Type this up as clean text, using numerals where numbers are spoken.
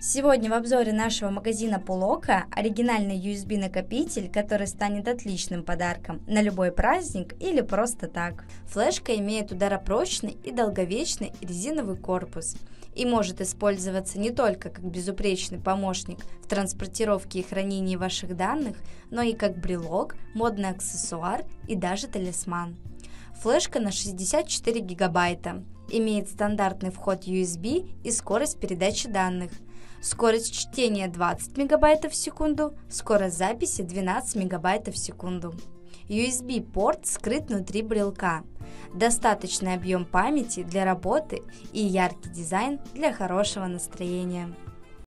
Сегодня в обзоре нашего магазина Пулока оригинальный USB-накопитель, который станет отличным подарком на любой праздник или просто так. Флешка имеет ударопрочный и долговечный резиновый корпус и может использоваться не только как безупречный помощник в транспортировке и хранении ваших данных, но и как брелок, модный аксессуар и даже талисман. Флешка на 64 гигабайта, имеет стандартный вход USB и скорость передачи данных. Скорость чтения 20 мегабайтов в секунду, скорость записи 12 мегабайтов в секунду. USB-порт скрыт внутри брелка. Достаточный объем памяти для работы и яркий дизайн для хорошего настроения.